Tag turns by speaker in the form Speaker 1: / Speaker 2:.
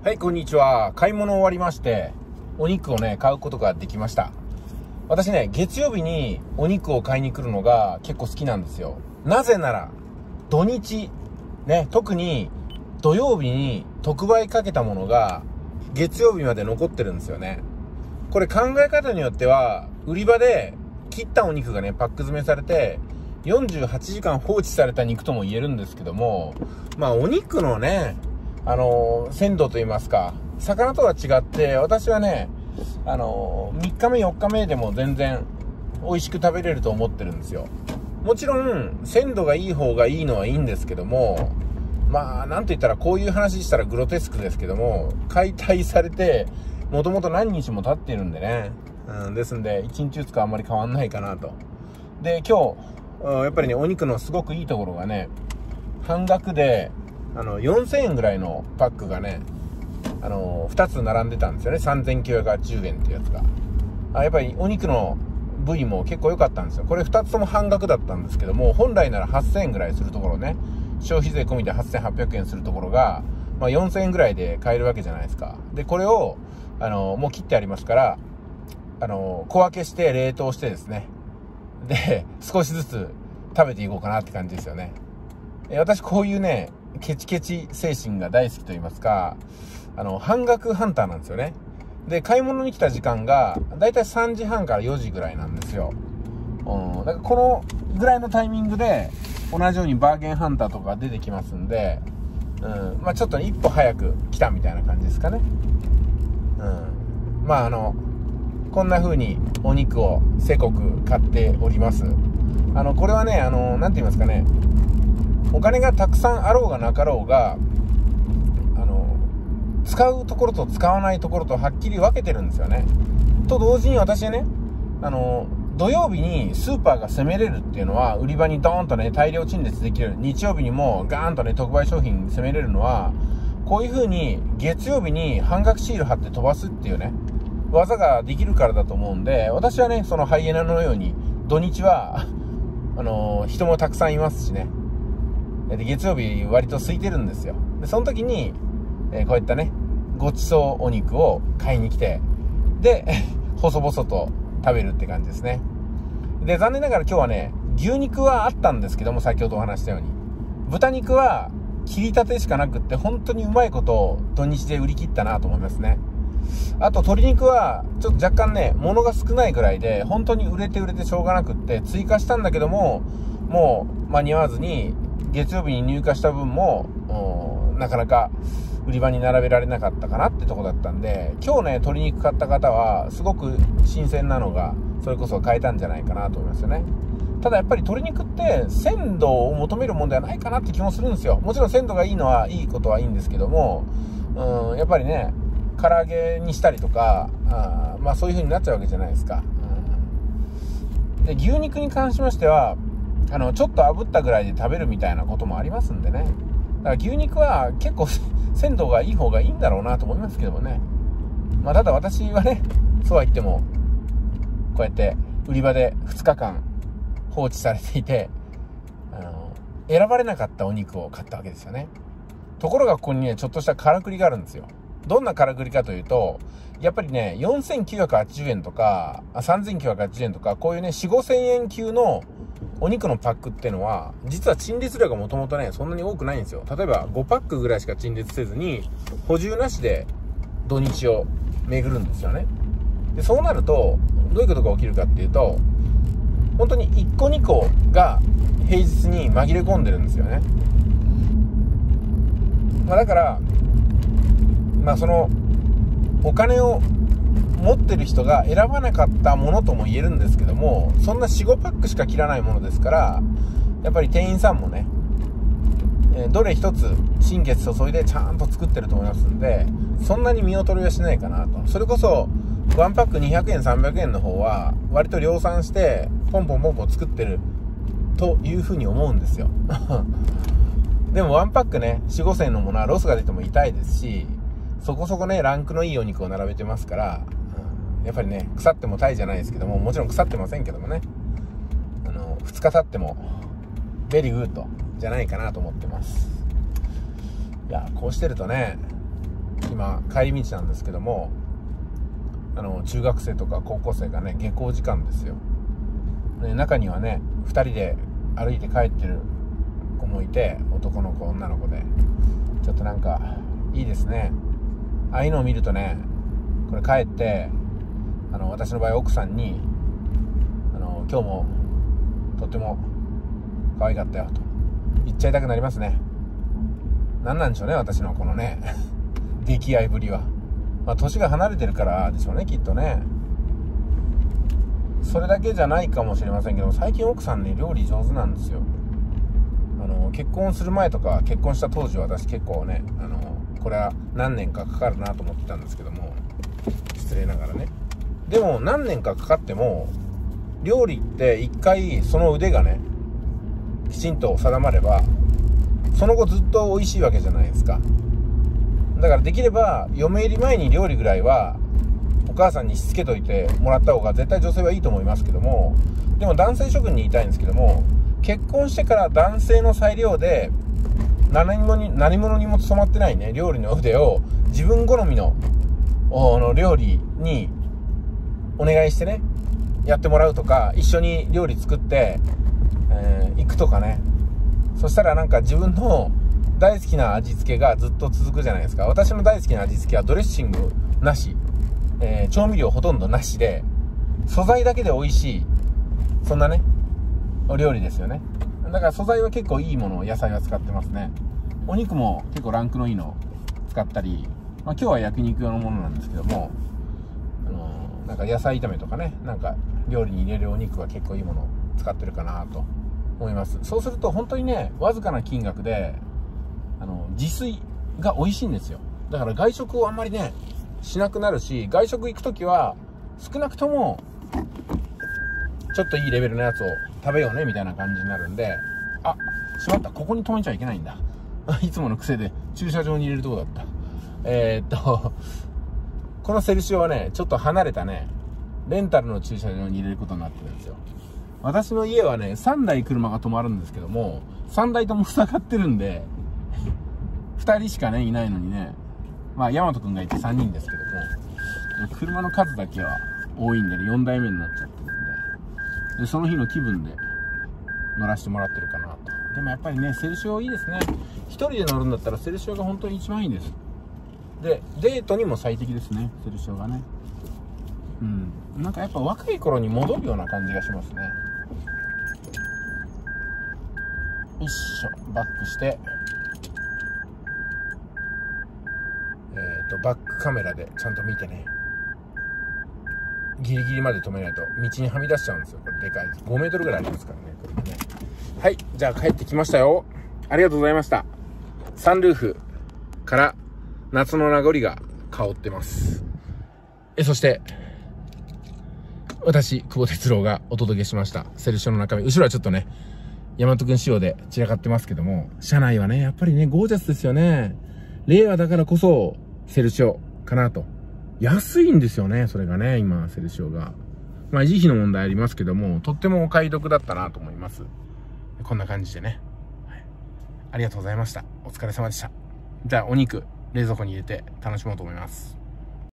Speaker 1: はい、こんにちは。買い物終わりまして、お肉をね、買うことができました。私ね、月曜日にお肉を買いに来るのが結構好きなんですよ。なぜなら、土日、ね、特に土曜日に特売かけたものが月曜日まで残ってるんですよね。これ考え方によっては、売り場で切ったお肉がね、パック詰めされて、48時間放置された肉とも言えるんですけども、まあお肉のね、鮮度と言いますか、魚とは違って、私はね、3日目4日目でも全然美味しく食べれると思ってるんですよ。もちろん鮮度がいい方がいいのはいいんですけども、まあなんと言ったら、こういう話したらグロテスクですけども、解体されてもともと何日も経っているんでね、ですんで1日2日あんまり変わんないかなと。で、今日やっぱりね、お肉のすごくいいところがね、半額で4000円ぐらいのパックがね、2つ並んでたんですよね。3980円ってやつが。やっぱりお肉の部位も結構良かったんですよ。これ2つとも半額だったんですけども、本来なら8000円ぐらいするところね、消費税込みで8800円するところが、まあ、4000円ぐらいで買えるわけじゃないですか。で、これを、もう切ってありますから、小分けして冷凍してですね。で、少しずつ食べていこうかなって感じですよね。私こういうね、ケチケチ精神が大好きと言いますか、半額ハンターなんですよね。で、買い物に来た時間が、だいたい3時半から4時ぐらいなんですよ。だからこのぐらいのタイミングで、同じようにバーゲンハンターとか出てきますんで、まあちょっと一歩早く来たみたいな感じですかね。まあこんな風にお肉をせこく買っております。これはね、なんて言いますかね、お金がたくさんあろうがなかろうが、使うところと使わないところとはっきり分けてるんですよね。と同時に私はね、土曜日にスーパーが攻めれるっていうのは、売り場にドーンとね、大量陳列できる。日曜日にもガーンとね、特売商品攻めれるのは、こういう風に月曜日に半額シール貼って飛ばすっていうね、技ができるからだと思うんで、私はね、そのハイエナのように、土日は、人もたくさんいますしね。で、月曜日割と空いてるんですよ。で、その時に、こういったね、ごちそうお肉を買いに来て、で、細々と食べるって感じですね。で、残念ながら今日はね、牛肉はあったんですけども、先ほどお話したように。豚肉は切り立てしかなくって、本当にうまいことを土日で売り切ったなと思いますね。あと鶏肉はちょっと若干ね、物が少ないぐらいで、本当に売れてしょうがなくって追加したんだけども、もう間に合わずに、月曜日に入荷した分もなかなか売り場に並べられなかったかなってとこだったんで、今日ね、鶏肉買った方はすごく新鮮なのがそれこそ買えたんじゃないかなと思いますよね。ただやっぱり鶏肉って鮮度を求めるもんではないかなって気もするんですよ。もちろん鮮度がいいのはいいことはいいんですけども、やっぱりね、唐揚げにしたりとか、まあそういう風になっちゃうわけじゃないですか。で、牛肉に関しましては、ちょっと炙ったぐらいで食べるみたいなこともありますんでね。だから牛肉は結構鮮度がいい方がいいんだろうなと思いますけどもね。まあただ私はね、そうは言っても、こうやって売り場で2日間放置されていて、選ばれなかったお肉を買ったわけですよね。ところがここにね、ちょっとしたからくりがあるんですよ。どんなからくりかというと、やっぱりね、4980円とか、3980円とか、こういうね、4、5000円級のお肉のパックっていうのは、実は陳列量がもともとね、そんなに多くないんですよ。例えば5パックぐらいしか陳列せずに、補充なしで土日を巡るんですよね。で、そうなると、どういうことが起きるかっていうと、本当に1個2個が平日に紛れ込んでるんですよね。まあだから、まあその、お金を持ってる人が選ばなかったものとも言えるんですけども、そんな 4,5 パックしか切らないものですから、やっぱり店員さんもね、どれ一つ心血注いでちゃんと作ってると思いますんで、そんなに見劣りはしないかなと。それこそ1パック200円300円の方は割と量産してポンポンポンポン作ってるというふうに思うんですよ。でも1パックね、4、5千のものはロスが出ても痛いですし、そこそこね、ランクのいいお肉を並べてますから、やっぱりね、腐ってもタイじゃないですけども、もちろん腐ってませんけどもね、2日経ってもベリーグッドじゃないかなと思ってます。いや、こうしてるとね、今今帰り道なんですけども、中学生とか高校生がね、下校時間ですよ。で、中にはね、2人で歩いて帰ってる子もいて、男の子女の子で、ちょっとなんかいいですね。ああいうのを見るとね、これ帰って私の場合奥さんに今日もとっても可愛かったよと言っちゃいたくなりますね。なんなんでしょうね、私のこのね溺愛ぶりは。年が離れてるからでしょうね、きっとね。それだけじゃないかもしれませんけど、最近奥さんね、料理上手なんですよ。結婚する前とか結婚した当時は私結構ね、これは何年かかかるなと思ってたんですけども、失礼ながらね。でも何年かかかっても料理って一回その腕がねきちんと定まれば、その後ずっと美味しいわけじゃないですか。だからできれば嫁入り前に料理ぐらいはお母さんにしつけといてもらった方が絶対女性はいいと思いますけども、でも男性諸君に言いたいんですけども、結婚してから男性の裁量で何者にも染まってないね料理の腕を自分好みの料理にお願いしてねやってもらうとか、一緒に料理作って行くとかね。そしたらなんか自分の大好きな味付けがずっと続くじゃないですか。私の大好きな味付けはドレッシングなし、調味料ほとんどなしで素材だけで美味しい、そんなねお料理ですよね。だから素材は結構いいものを野菜は使ってますね。お肉も結構ランクのいいのを使ったり、今日は焼肉用のものなんですけども、なんか野菜炒めとかね、なんか料理に入れるお肉は結構いいものを使ってるかなと思います。そうすると本当にね、わずかな金額で自炊が美味しいんですよ。だから外食をあんまりねしなくなるし、外食行くときは少なくともちょっといいレベルのやつを食べようねみたいな感じになるんで、あ、しまった、ここに止めちゃいけないんだいつもの癖で駐車場に入れるとこだった。このセルシオはね、ちょっと離れたねレンタルの駐車場に入れることになってるんですよ。私の家はね3台車が止まるんですけども、3台とも塞がってるんで2人しかねいないのにね、大和くんがいて3人ですけども、車の数だけは多いんでね、4台目になっちゃってるんで、その日の気分で乗らせてもらってるかなと。でもやっぱりねセルシオいいですね。1人で乗るんだったらセルシオが本当に一番いいです。でデートにも最適ですね、セルシオがね。なんかやっぱ若い頃に戻るような感じがしますね。よいしょ、バックしてバックカメラでちゃんと見てね、ギリギリまで止めないと道にはみ出しちゃうんですよ。これでかいです。5メートルぐらいありますからね、これね。はい、じゃあ帰ってきましたよ。ありがとうございました。サンルーフから夏の名残が香ってます。そして私久保哲郎がお届けしましたセルシオの中身、後ろはちょっとね大和くん仕様で散らかってますけども、車内はねやっぱりねゴージャスですよね。令和だからこそセルシオかなと。安いんですよね、それがね、今セルシオが維持費の問題ありますけども、とってもお買い得だったなと思います。こんな感じでね、はい、ありがとうございました。お疲れ様でした。じゃあお肉冷蔵庫に入れて楽しもうと思います。